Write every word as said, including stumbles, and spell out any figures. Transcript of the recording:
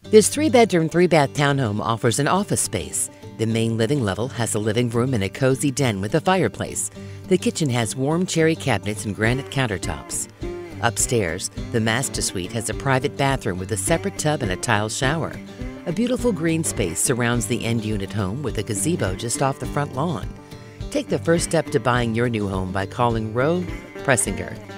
This three-bedroom, three-bath townhome offers an office space. The main living level has a living room and a cozy den with a fireplace. The kitchen has warm cherry cabinets and granite countertops. Upstairs, the master suite has a private bathroom with a separate tub and a tile shower. A beautiful green space surrounds the end unit home with a gazebo just off the front lawn. Take the first step to buying your new home by calling Roe Preisinger